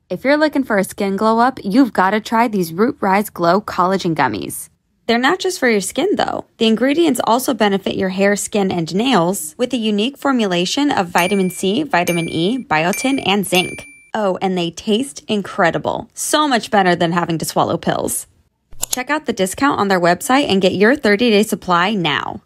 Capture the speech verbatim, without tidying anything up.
If you're looking for a skin glow up, you've got to try these Root Rise Glow Collagen Gummies. They're not just for your skin though. The ingredients also benefit your hair, skin, and nails with a unique formulation of vitamin C, vitamin E, biotin, and zinc. Oh, and they taste incredible. So much better than having to swallow pills. Check out the discount on their website and get your thirty day supply now.